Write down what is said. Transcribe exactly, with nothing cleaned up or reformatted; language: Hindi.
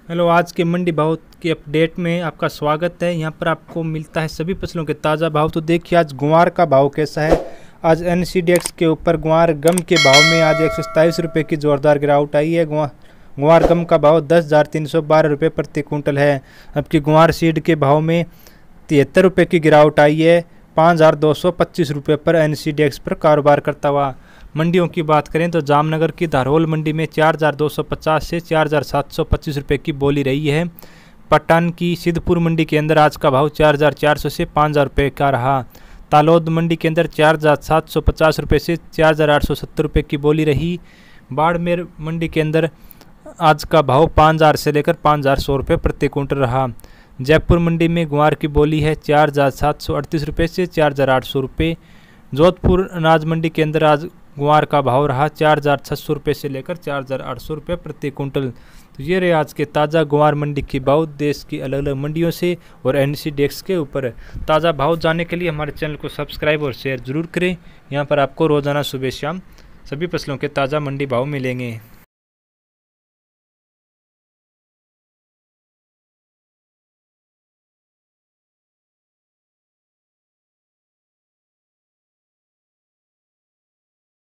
हेलो, आज के मंडी भाव के अपडेट में आपका स्वागत है। यहाँ पर आपको मिलता है सभी फसलों के ताज़ा भाव। तो देखिए आज ग्वार का भाव कैसा है। आज एन सी डी एक्स के ऊपर ग्वार गम के भाव में आज एक सौ सताईस रुपये की ज़ोरदार गिरावट आई है। ग्वा ग्वार गम का भाव दस हज़ार तीन सौ बारह रुपये प्रति कुंटल है। जबकि ग्वार सीड के भाव में तिहत्तर रुपये की गिरावट आई है। पाँच हज़ार दो सौ पच्चीस रुपये पर एन सी डी एक्स पर कारोबार करता हुआ। मंडियों की बात करें तो जामनगर की धारोल मंडी में चार हज़ार दो सौ पचास से चार हज़ार सात सौ पच्चीस रुपये की बोली रही है। पट्टन की सिद्धपुर मंडी के अंदर आज का भाव चार हज़ार चार सौ से पाँच हज़ार रुपये का रहा। तालोद मंडी के अंदर चार हज़ार सात सौ पचास रुपये से चार हज़ार आठ सौ सत्तर रुपये की बोली रही। बाड़मेर मंडी के अंदर आज का भाव पाँच हज़ार से लेकर पाँच हज़ार सौ रुपये प्रति कुंटल रहा। जयपुर मंडी में ग्वार की बोली है चार हज़ार सात सौ अड़तीस रुपये से चार हज़ार आठ सौ रुपये। जोधपुर अनाज मंडी के अंदर आज ग्वार का भाव रहा चार हज़ार छः सौ रुपये से लेकर चार हज़ार आठ सौ रुपये प्रति कुंटल। तो ये रहे आज के ताज़ा ग्वार मंडी की भाव देश की अलग अलग मंडियों से और एन सी डी एक्स के ऊपर। ताज़ा भाव जानने के लिए हमारे चैनल को सब्सक्राइब और शेयर ज़रूर करें। यहाँ पर आपको रोज़ाना सुबह शाम सभी फसलों के ताज़ा मंडी भाव मिलेंगे।